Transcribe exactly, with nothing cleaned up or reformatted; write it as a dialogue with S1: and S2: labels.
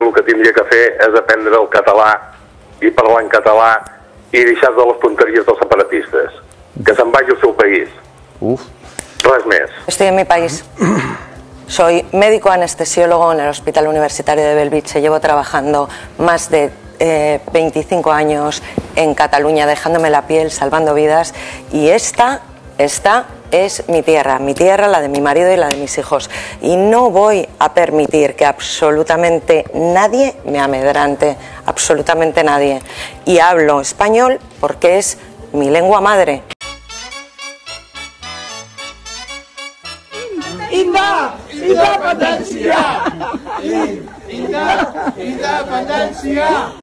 S1: el que tindria que fer és aprendre el català i parlar en català i deixar de les tonteries dels separatistes. Que se'n vagi al seu país.
S2: Uf.
S1: Res més.
S3: Estoy en mi país. Soy médico anestesiólogo en el Hospital Universitario de Bellvitge. Llevo trabajando más de eh, veinticinco años en Cataluña, dejándome la piel, salvando vidas. Y esta, esta es mi tierra, mi tierra, la de mi marido y la de mis hijos. Y no voy a permitir que absolutamente nadie me amedrante, absolutamente nadie. Y hablo español porque es mi lengua madre.
S4: Indah, independència! Indah, independència!